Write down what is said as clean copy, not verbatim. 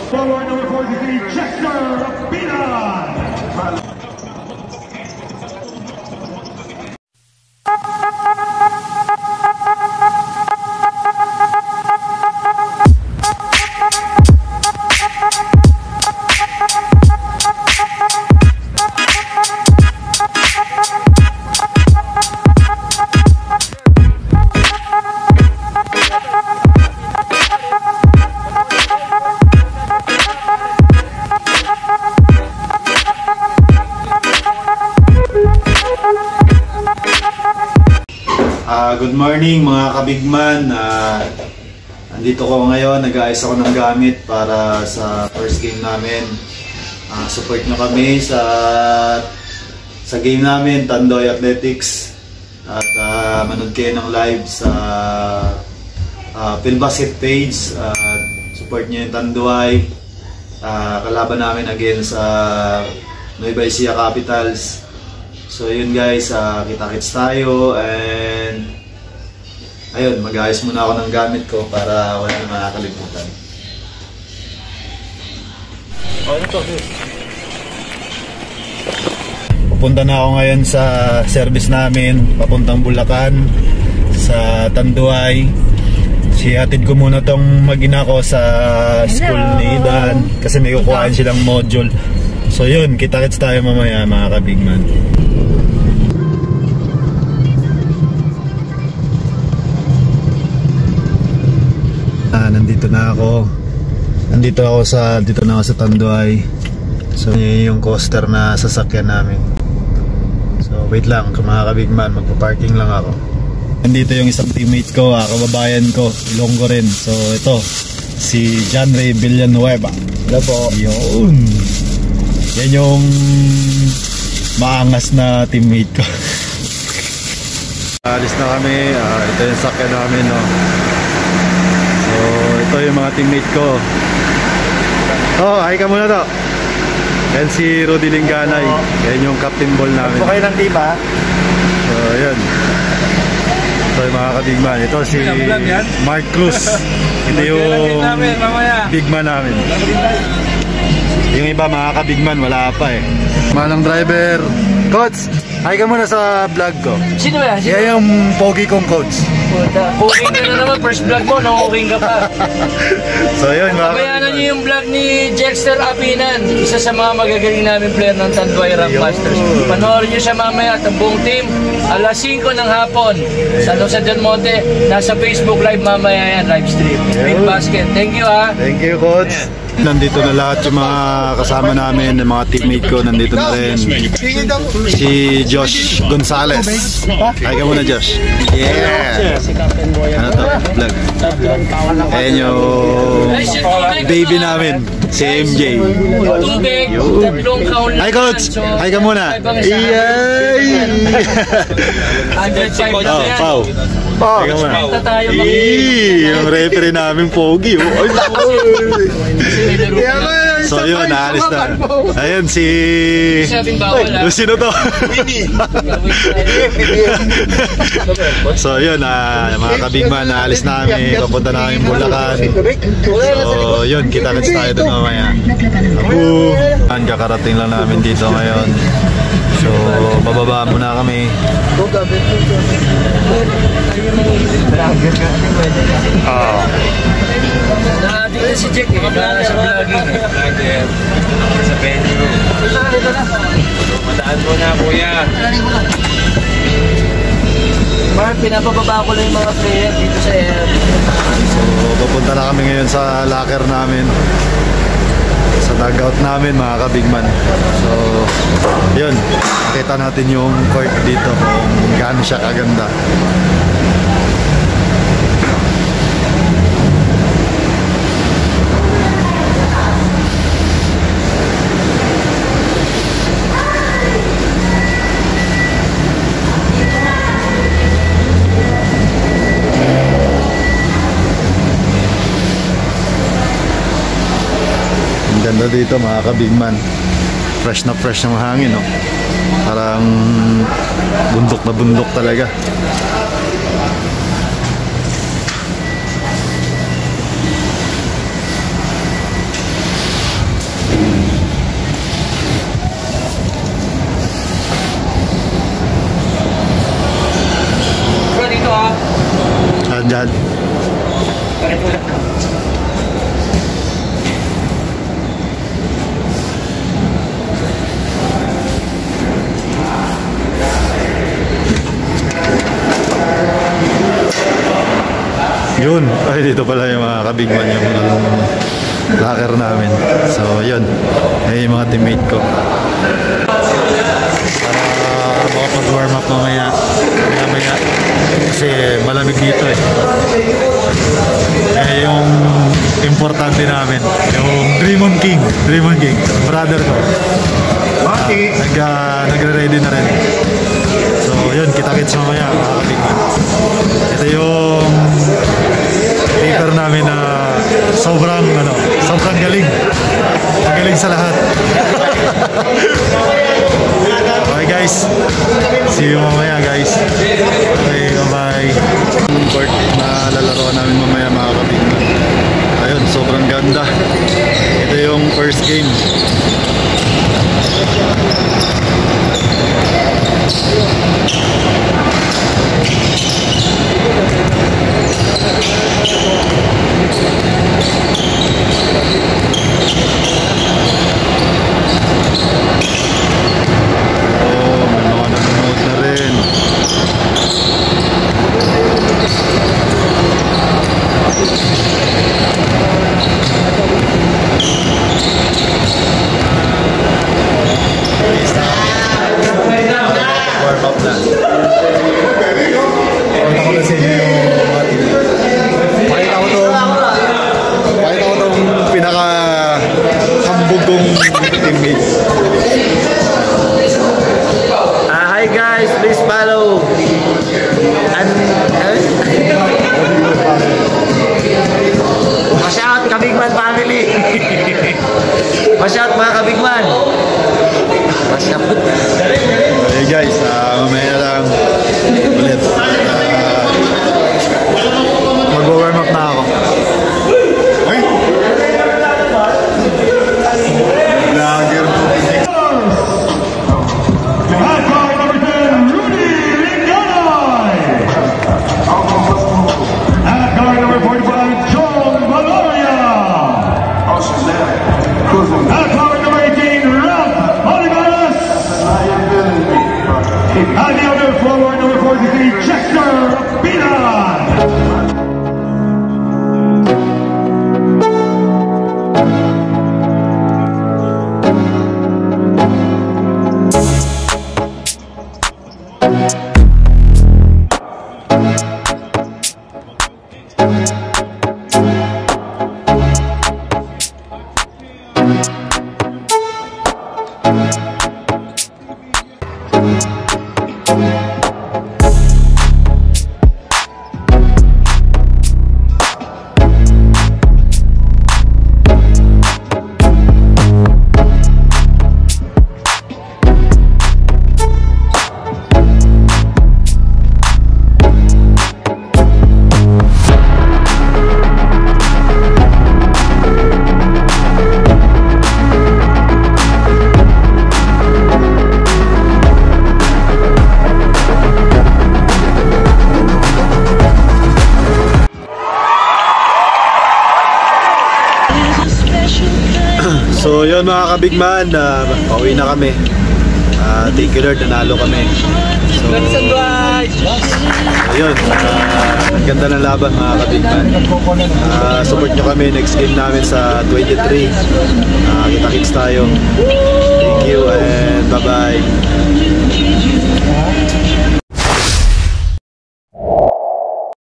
Forward number 43, Chester Pilan. Good morning mga kabigman. Andito ko ngayon, nag-aayos ako ng gamit para sa first game namin. Support nyo kami sa game namin, Tandoy Athletics. At manood kayo ng live sa Philbasket page. Support nyo yung Tandoy. Kalaban namin again sa Nueva Ecija Capitals. So yun guys, kita-kits tayo and ayun, mag-ayos muna ako ng gamit ko para wala na makakalimutan. Pupunta na ako ngayon sa service namin, papuntang Bulacan, sa Tanduay. Sihatid ko muna tong mag-ina ko sa school ni Idan kasi may kukuhaan silang module. So yun, kita-kits tayo mamaya mga kabigman. Nandito na ako sa Tanduay. So yun yung coaster na sasakyan namin. So wait lang, mga kabigman, magpa-parking lang ako. Nandito yung isang teammate ko, kababayan ko, Ilonggo rin. So ito, si John Ray Villanueva. Hello po. Yun. Yan yung maangas na teammate ko. Alis na kami. Ito yung sakyan namin, no. So ito yung mga teammate ko. Oh, hi ka muna to. Yan si Rudy Linganay. Yan yung captain ball namin. Okay ng team, ha? So yun. Ito yung mga kabigman. Ito si Mark Cruz. Ito yung bigman namin. Yung iba mga kabigman wala pa eh. Manang driver. Coach, hi ka muna sa vlog ko. Sino ba? Yan yung pogi kong coach. Cooking ka na naman, first vlog mo, nang-cooking ka pa. So yun mga kabayanan niyo yung vlog ni Chester Apinan, isa sa mga magagaling namin player ng Tanduay Ramp Masters. Panoorin niyo siya mamaya at ang buong team, alas 5 ng hapon, sa Jose Del Monte, nasa Facebook live mamaya yan, live stream. Philbasket, thank you ha. Thank you coach. Nandito na lahat yung mga kasama namin, yung mga teammate ko, nandito na rin. Si Josh Gonzalez. Hi ka muna Josh. Yeah. Ano to? Vlog. Ayan yung baby namin, si MJ. Hi coach. Hi ka muna. Yay! Oh, Pau. Hi ka muna. Yung referee namin pogi. So yun, naalis na. Ayun si... Sino to? So yun, mga kabigman, naalis namin. Papunta na kami Bulacan. So yun, kita-kits tayo doon mamaya. Kakarating lang namin dito ngayon. So bababa muna kami. Dito si Jack, sa vlogging. Sa venue. Madaan mo na, kuya. Mark, pinapababa ko lang yung mga player dito sa air. So pupunta na kami ngayon sa locker namin, sa dugout namin mga kabigman. So yun, nakita natin yung court dito kung gaano siya kaganda. Ganda dito mga kabigman. Fresh na hangin, no? Parang bundok na bundok talaga. Yun, ay dito pala yung mga kabigman yung locker namin. So yun, ay yung mga teammate ko. Para makapag-warm up mamaya. Kasi malamig dito eh. Eh yung importante namin, yung Dreamon King, brother ko. Nagre-ready na rin. So yun, kita-kits mamaya mga kabigman. Ito yung paper namin na sobrang galing. Magaling sa lahat. Okay guys, see you mamaya guys. Okay, bye-bye. Court na lalaro namin mamaya mga kabigman. Ayun, sobrang ganda. Ito yung first game. Hi guys, please follow Mashout Kabigman family. Mashout mga Kabigman. Mashout. Hey guys, mamaya lang ulit. Mag-warm up na ako. And the other forward, number 43, Chester Bilan. So yun mga kabigman, pauwi na kami. Thank you Lord, nanalo kami. So yun, ang ganda ng laban mga kabigman. Support nyo kami next game namin sa 23. Kita-kits tayo. Thank you and bye bye.